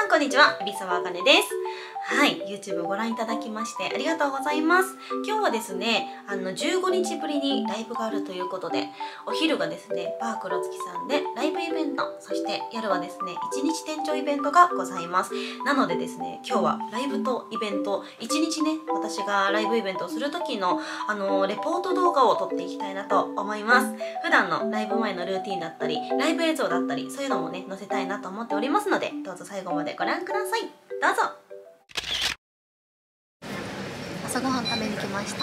さんこんにちは、海老沢あかねです。はい、YouTube ご覧いただきましてありがとうございます。今日はですね、15日ぶりにライブがあるということで、お昼がですね、バー黒月さんでライブイベント、そして夜はですね、1日店長イベントがございます。なのでですね、今日はライブとイベント、1日ね、私がライブイベントをする時の、レポート動画を撮っていきたいなと思います。普段のライブ前のルーティンだったり、ライブ映像だったり、そういうのもね、載せたいなと思っておりますので、どうぞ最後までご覧ください。どうぞ。朝ごはん食べに来ました。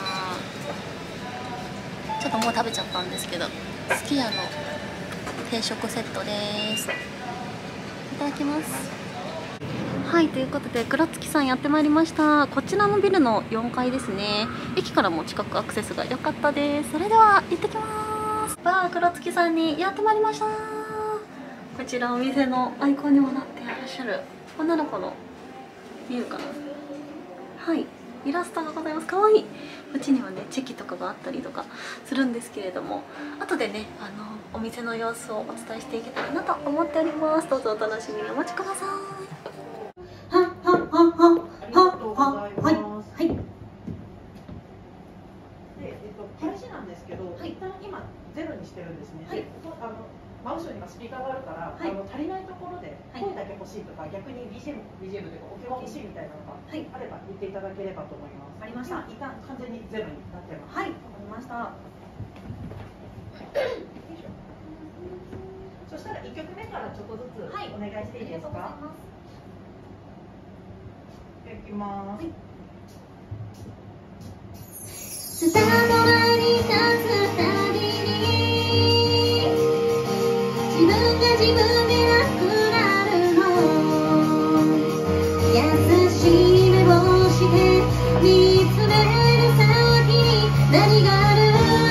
ちょっともう食べちゃったんですけど、すき家の定食セットです。いただきます。はい、ということで黒月さんやってまいりました。こちらのビルの4階ですね。駅からも近くアクセスが良かったです。それでは行ってきます。バー黒月さんにやってまいりました。こちらお店のアイコンにもなっていらっしゃる女の子の見えるかな。はい、イラストがございます。かわいい。うちにはねチェキとかがあったりとかするんですけれども、後でねお店の様子をお伝えしていけたらなと思っております。どうぞお楽しみにお待ちください。はい。 で、話なんですけど、一旦今ゼロにしてるんですね。はい。真後ろにスピーカーがあるから、足りないところで声だけ欲しいとか、逆に BGM というか音が欲しいみたいなのがあれば言っていただければと思います。ありました。一旦完全にゼロになってます。はい、わかりました。そしたら1曲目からちょっとずつお願いしていいですか。いきます。スタートラインに立つたびに自分が自分でなくなるの。優しい目をして見つめる先に何がある。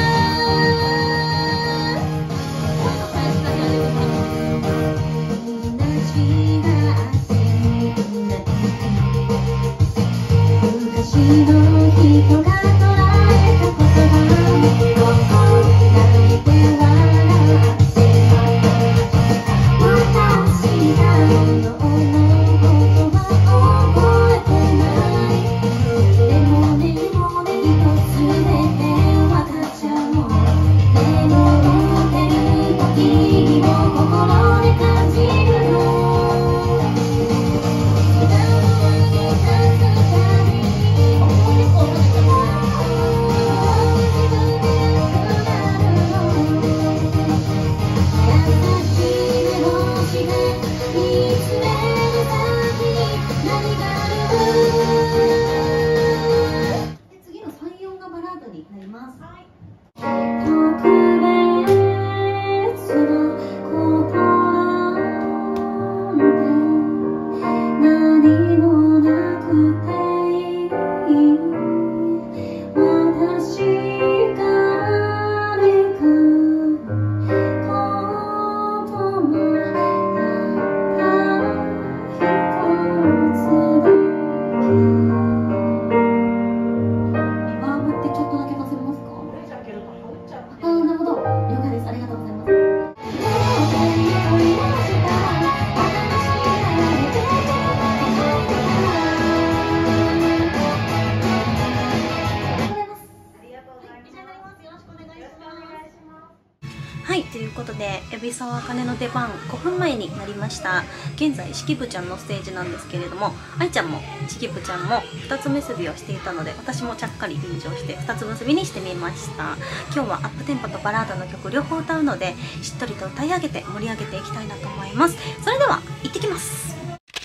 昔の人が捉えた言葉を泣いて笑って私が本当のことは覚えてないでもね一つ全て分かっちゃうの眠ってる時を心で感じるのはい、ということで海老沢あかねの出番5分前になりました。現在しきぶちゃんのステージなんですけれども、愛ちゃんもしきぶちゃんも2つ結びをしていたので、私もちゃっかり便乗して2つ結びにしてみました。今日はアップテンポとバラードの曲両方歌うので、しっとりと歌い上げて盛り上げていきたいなと思います。それでは行ってきます。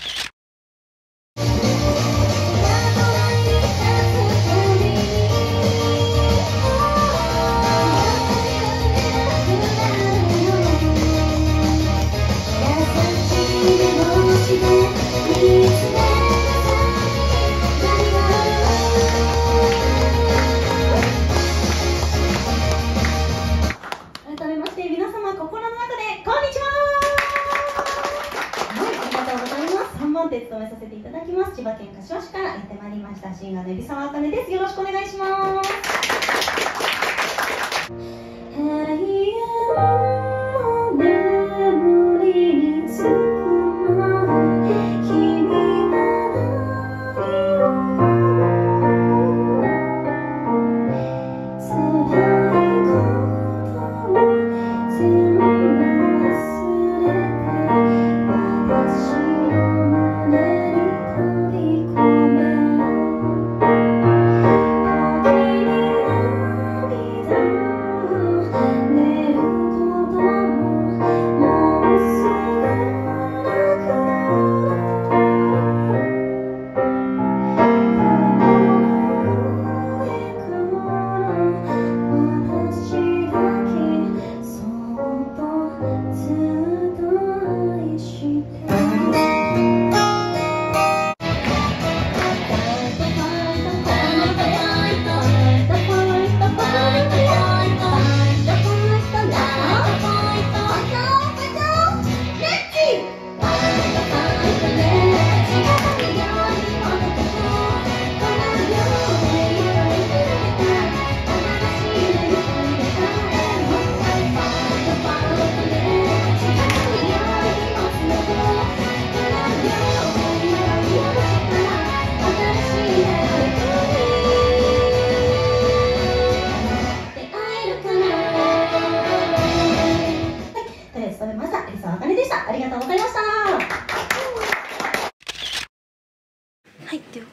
改めまして皆様心の中でこんにちは。はい、ありがとうございます。3番手務めさせていただきます。千葉県柏市からやってまいりましたシンガーの海老沢あかねです。よろしくお願いします。眠りにつくまで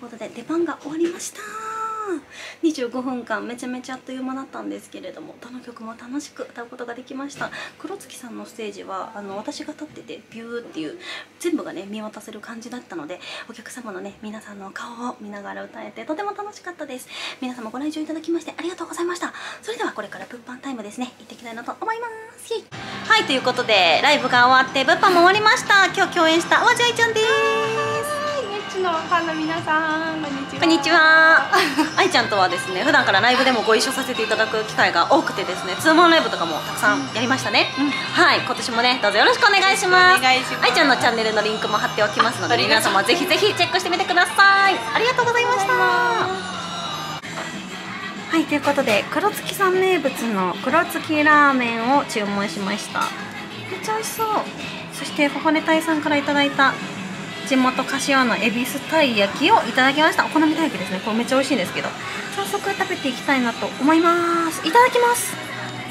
ことで出番が終わりました。25分間めちゃめちゃあっという間だったんですけれども、どの曲も楽しく歌うことができました。黒月さんのステージは私が立っててビューっていう全部がね見渡せる感じだったので、お客様のね皆さんの顔を見ながら歌えてとても楽しかったです。皆様ご来場いただきましてありがとうございました。それではこれから物販タイムですね、行ってきたいなと思います。はい、ということでライブが終わって物販も終わりました。今日共演した淡路愛ちゃんです。 ネッチのファンの皆さん、こんにちは。 こんにちは。愛ちゃんとはですね、普段からライブでもご一緒させていただく機会が多くてですね、ツーマンライブとかもたくさんやりましたね。はい、今年もねどうぞよろしくお願いします。 お願いします。 愛ちゃんのチャンネルのリンクも貼っておきますので、皆様ぜひぜひチェックしてみてください。ありがとうございました。はい、ということで黒月さん名物の黒月ラーメンを注文しました。めっちゃ美味しそう。そしてファファネタイさんからいただいた地元柏の恵比寿たい焼きをいただきました。お好みたい焼きですね。これめっちゃ美味しいんですけど、早速食べていきたいなと思います。いただきます。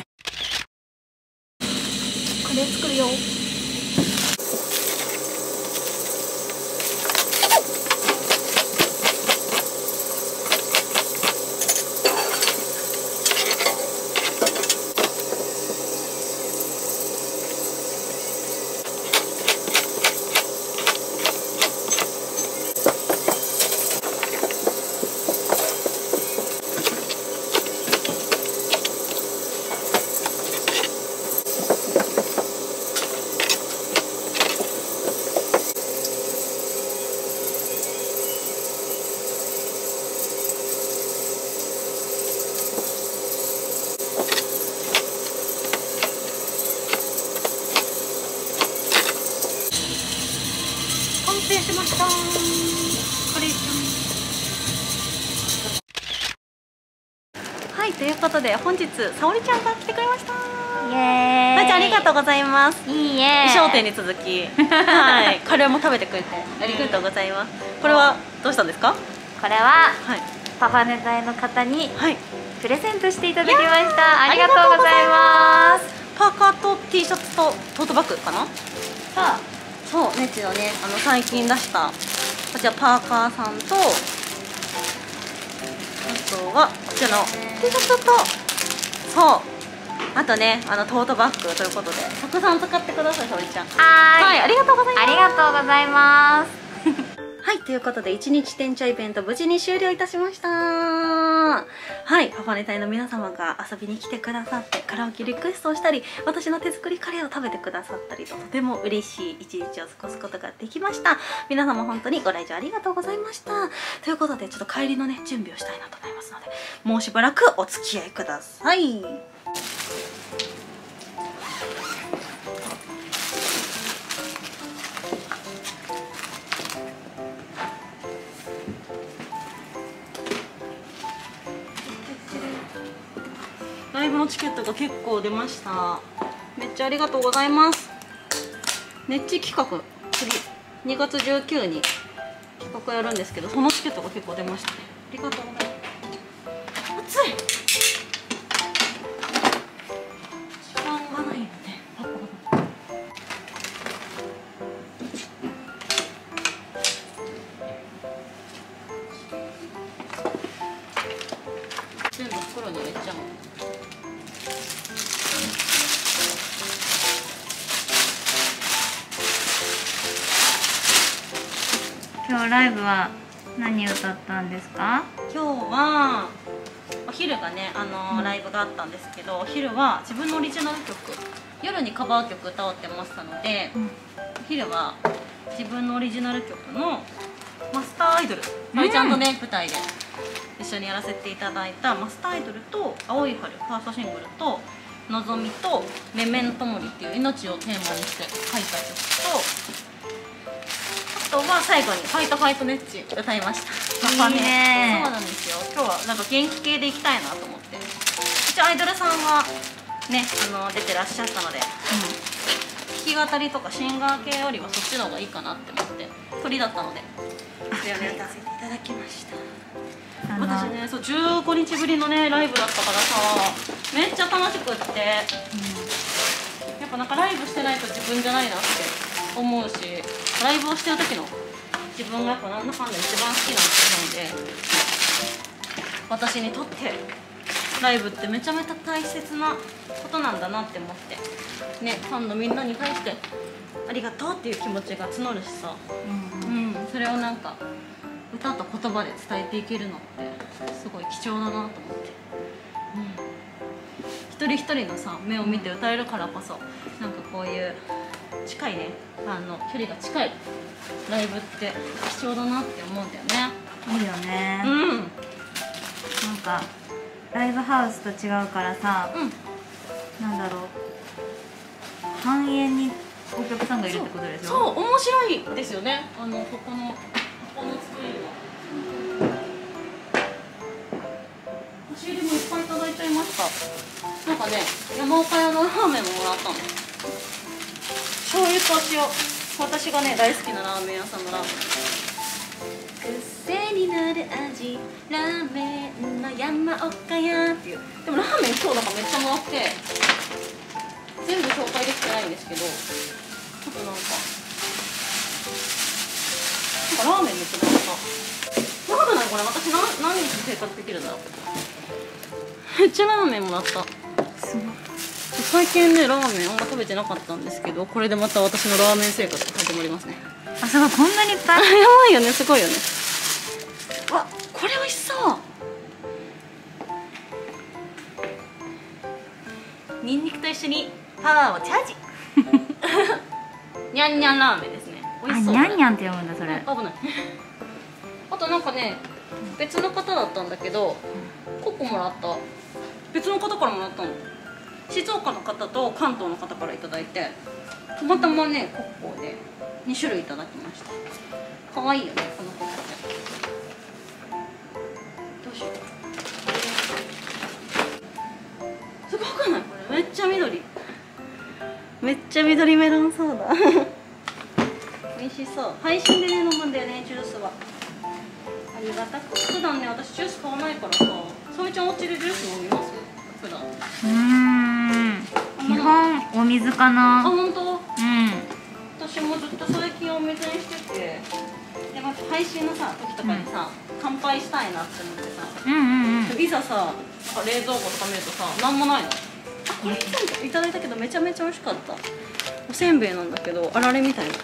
カレー作るよ。完成しました。カレーちゃん。はい、ということで本日沙織ちゃんが来てくれました。 イエーイ。 まいちゃんありがとうございます。 いいえ。 衣装店に続き、はい、カレーも食べてくれてありがとうございます。これはどうしたんですか？ これははいパパネタイの方にはい。 プレゼントしていただきました。ありがとうございます。 パーカーと T シャツとトートバッグかな。 さあ、 そう、ネッチのね、最近出したこちらパーカーさんと、あとはこちらの T シャツと、そう、あとね、トートバッグということでたくさん使ってください、沙織ちゃん。はい、ありがとうございます。 ありがとうございます。 はい、ということで1日店長イベント無事に終了いたしました。はい、パパネタイの皆様が遊びに来てくださってカラオケリクエストをしたり、私の手作りカレーを食べてくださったりと、とても嬉しい一日を過ごすことができました。皆様本当にご来場ありがとうございました。ということでちょっと帰りのね準備をしたいなと思いますので、もうしばらくお付き合いください。ライブのチケットが結構出ました。めっちゃありがとうございます。ネッチ企画、次2月19に企画やるんですけど、そのチケットが結構出ましたね。ありがとうございます。暑い。時間がないよね。全部袋に入れちゃう。 今日ライブは何歌ったんですか？ 今日はお昼がねライブがあったんですけど、お昼は自分のオリジナル曲、夜にカバー曲歌おうってましたので、お昼は自分のオリジナル曲のマスターアイドル、まりちゃんとね舞台で一緒にやらせていただいたマスターアイドルと青い春ファーストシングルとのぞみとメメントモリっていう命をテーマにして書いた曲と、あとは最後にファイトファイトネッチ歌いました。 いいね。 そうなんですよ。今日はなんか元気系でいきたいなと思って、一応アイドルさんはね出てらっしゃったので、弾き語りとかシンガー系よりはそっちの方がいいかなって思って鳥だったのでそれをやらせていただきました。私ね、そう15日ぶりのねライブだったからさ、めっちゃ楽しくって、やっぱなんかライブしてないと自分じゃないなって思うし、ライブをしてる時の自分がやっぱなんだかんだ一番好きなので、私にとってライブってめちゃめちゃ大切なことなんだなって思ってね、ファンのみんなに対してありがとうっていう気持ちが募るしさ、それをなんか歌と言葉で伝えていけるのってすごい貴重だなと思って、一人一人のさ目を見て歌えるからこそ、なんかこういう近いね、距離が近いライブって貴重だなって思うんだよね。 いいよね。なんかライブハウスと違うからさ、なんだろう、半円にお客さんがいるってことでしょ。 そう、面白いですよね。ここの作りは。差し入れもいっぱいいただいちゃいました。なんかね、山岡屋のラーメンももらったの。醤油と塩。私がね、大好きなラーメン屋さんのラーメン。癖になる味、ラーメンの山岡屋っていう。でもラーメン今日なんかめっちゃもらって、全部紹介できてないんですけど、ちょっとなんかラーメンめっちゃもらった。やばくないこれ、私何日生活できるんだろう。めっちゃラーメンもらった。 すごい。 最近ね、ラーメンあんま食べてなかったんですけど、これでまた私のラーメン生活が始まりますね。 あ、すごい、こんなにいっぱい。 やばいよね、すごいよね。うわ、これ美味しそう。ニンニクと一緒にパワーをチャージ。ニャンニャンラーメンですね。美味しそう。 あ、ニャンニャンって読むんだそれ。 危ない。あとなんかね、別の方だったんだけど、ココもらった。別の方からもらったの。静岡の方と関東の方からいただいて、たまたまね、ココで2種類いただきました。可愛いよね、このココちゃん。どうしよう。すごくない？これめっちゃ緑。めっちゃ緑メロンソーダ。美味しそう。配信でね、飲むんだよね、ジュースは。ありがたく。普段ね、私ジュース買わないからさ、さみちゃんお家でジュース飲みます？普段。 基本お水かな。 あ、本当？私もずっと最近お水にしてて、でまた配信のさ時とかにさ、乾杯したいなって思ってさ、いざさ、なんか冷蔵庫とか見るとさ、なんもないの。あ、これいただいたけどめちゃめちゃ美味しかった。おせんべいなんだけど、あられみたいな。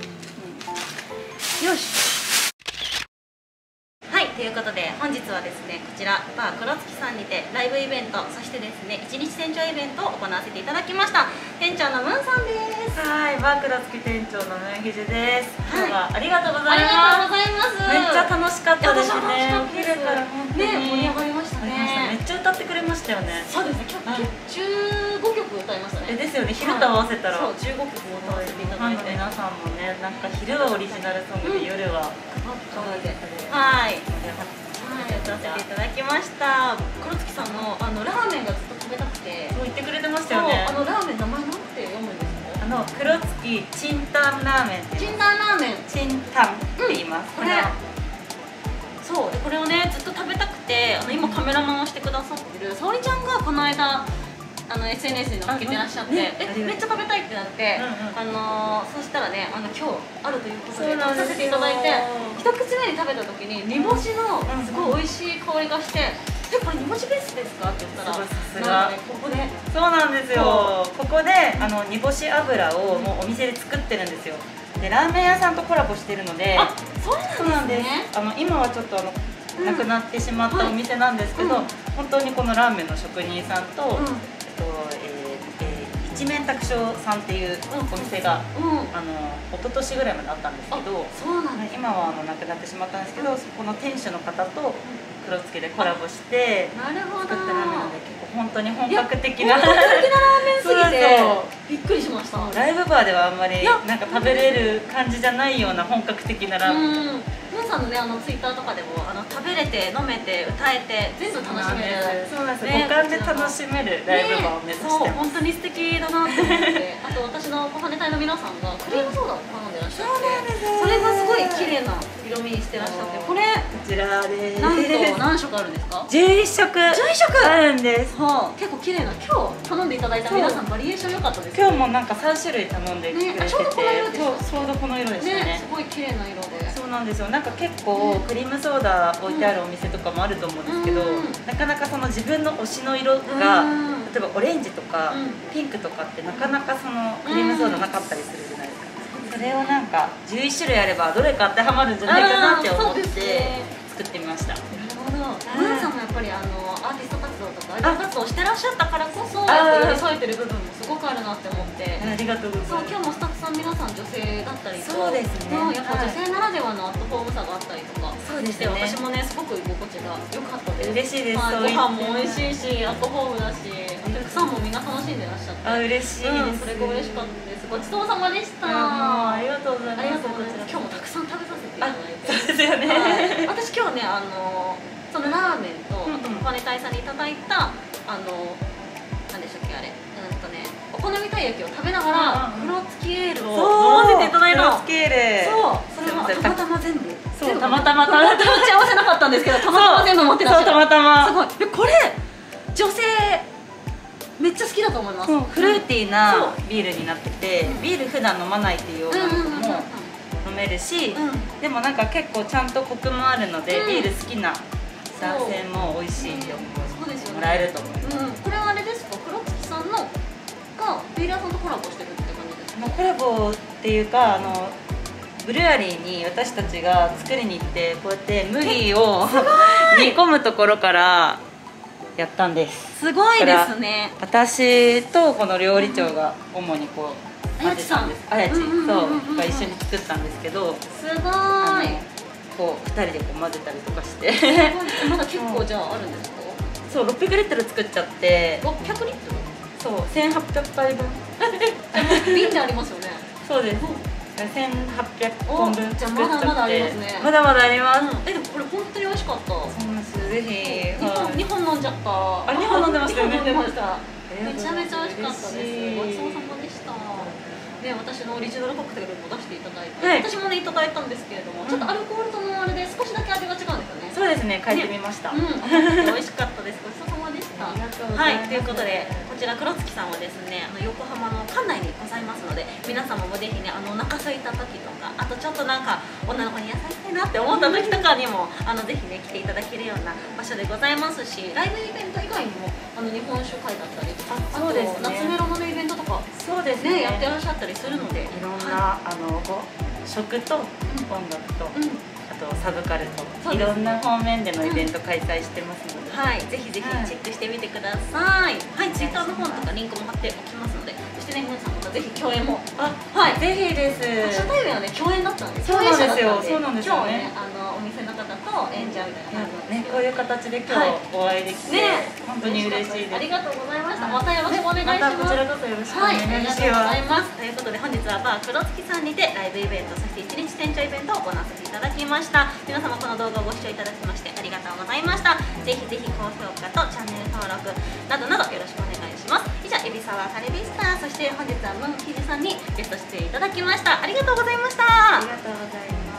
よし。はい、ということで本日はですね、こちらバー黒月さんにてライブイベント、そしてですね、一日店長イベントを行わせていただきました。店長のムンさんです。 はい、バー黒月店長のムンヒジです。今日はありがとうございます。 ありがとうございます。 めっちゃ楽しかったですね。 お昼から本当に盛り上がりましたね。 めっちゃ歌ってくれましたよね。 そうですね、今日15曲歌いましたね。 ですよね、昼と合わせたら。 そう、15曲歌わせていただいて。 皆さんもね、なんか昼はオリジナルソングで夜ははい。歌わせていただきました。黒月さんのラーメンがずっと食べたくて、 そう言ってくれてましたよね。 ラーメン名前なんて読むんですか？ 黒月チンタンラーメンってチンタンラーメン。 チンタンって言います。 これそうで、これをねずっと食べたくて、今カメラマンをしてくださってる沙織ちゃんがこの間SNS に載っけてらっしゃって、めっちゃ食べたいってなって、そしたらね、今日あるということで食べさせていただいて、一口目に食べた時に煮干しのすごい美味しい香りがして、これ煮干しベースですかって言ったら、 さすがここで。 そうなんですよ。ここで煮干し油をもうお店で作ってるんですよ。でラーメン屋さんとコラボしてるので、 そうなんですね。 今はちょっとなくなってしまったお店なんですけど、本当にこのラーメンの職人さんと、一面卓商さんっていうお店が一昨年ぐらいまであったんですけど、今はなくなってしまったんですけど、そこの店主の方と黒月でコラボして作ったラーメンなので、結構本当に本格的なラーメンすぎてびっくりしました。 ライブバーではあんまりなんか食べれる感じじゃないような本格的なラーメン。 皆さんのね、ツイッターとかでも食べれて飲めて歌えて全部楽しめる。 そうなんです。五感で楽しめるライブバーを目指してます。 本当に素敵だなって思って。あと私の小羽隊の皆さんがクリームソーダを頼んでらっしゃって、それがすごい綺麗な色味にしてらっしゃって、これこちらです。 なんと何色あるんですか ？11色あるんです。 結構綺麗な。今日頼んでいただいた皆さんバリエーション良かったです。 今日もなんか3種類頼んでくれてて、ちょうどこの色でしたね。 すごい綺麗な色で。 そうななんですよ。なんか結構クリームソーダ置いてあるお店とかもあると思うんですけど、なかなかその自分の推しの色が例えばオレンジとかピンクとかってなかなかそのクリームソーダなかったりするじゃないですか。それをなんか11種類あればどれか当てはまるんじゃないかなって思って作ってみました。 ムーンさんもやっぱりアーティスト活動とかアイドル活動をしてらっしゃったからこそ寄り添えてる部分もすごくあるなって思って、 ありがとうございます。 そう今日もスタッフさん皆さん女性だったりと、 そうですね、 やっぱ女性ならではのアットホームさがあったりとかして、私もねすごく居心地が良かったです。 嬉しいです。 ご飯も美味しいしアットホームだし、お客さんもみんな楽しんでらっしゃって、 嬉しいです。 それが嬉しかったです。ごちそうさまでした。 ありがとうございます。 今日もたくさん食べさせていただいて、 そうですよね。 私今日ねそのラーメンとあとコパネタイさんにいただいた何でしたっけあれお好みたい焼きを食べながら黒月エールを飲ませていただいたの。 黒月エール。 そうそれはたまたま全部。 そうたまたま打ち合わせなかったんですけどたまたま全部持ってらっしゃる。 たまたま。 すごい。でこれ女性めっちゃ好きだと思います。 フルーティーなビールになってて、ビール普段飲まないっていう女の子も飲めるし、でもなんか結構ちゃんとコクもあるので、ビール好きな男性も美味しいって思ってもらえると思います。 これはあれですか、黒月さんのがビーラーさんとコラボしてるって感じですか？ コラボっていうかブルワリーに私たちが作りに行ってこうやって麦を煮込むところからやったんです。 すごいですね。 私とこの料理長が主にこう混ぜたんです。あやちそうが一緒に作ったんですけど、 すごい。 こう2人でこう混ぜたりとかして。 まだ結構じゃああるんですか？ そう600リットル作っちゃって。 600リットル？ そう1800杯分。 瓶でありますよね。 そうです。1800本分作っちゃって。 じゃあまだまだありますね。 まだまだあります。 でもこれ本当に美味しかった。 そうなんです。ぜひ。 2本飲んじゃった。 あ、2本飲んでましたよね。 2本飲んでました。めちゃめちゃ美味しかったです。ごちそうさまでした。ね、私のオリジナルカクテルも出していただいて、私もねいただいたんですけれども、ちょっとアルコールとのあれで少しだけ味が違うんですよね。 そうですね、変えてみました。 美味しかったです。ごちそうさまでした。はい、ということでこちら黒月さんはですね、横浜の館内にございますので、皆様もぜひねお腹空いた時とか、あとちょっとなんか女の子に優しいなって思った時とかにもぜひね来ていただけるような場所でございますし、ライブイベント以外にも日本酒会だったり、あと夏メロのイベントとかそうですねやってらっしゃったりするので、 いろんな食と音楽とあとサブカルといろんな方面でのイベント開催してますので、 はい、ぜひぜひチェックしてみてください。はい、ツイッターの方とかリンクも貼っておきますので、そしてね、皆さんまたぜひ共演も、 はい、ぜひです。 初対面はね共演だったんです。 そうなんですよ。そうなんですよね。 今日ねお店の方と演者みたいなね、こういう形で今日お会いできて本当に嬉しいです。 ありがとうございました。またよろしくお願いします。 またこちらこそよろしくお願いします。 ありがとうございます。ということで本日はバー黒月さんにてライブイベント、そして1日店長イベントを行わせていただきました。皆様この動画をご視聴いただきましてありがとうございました。ぜひぜひ高評価とチャンネル登録などなどよろしくお願いします。以上、海老沢カレビスタ、そして本日はムンキジさんにゲスト出演いただきました。ありがとうございました。 ありがとうございます。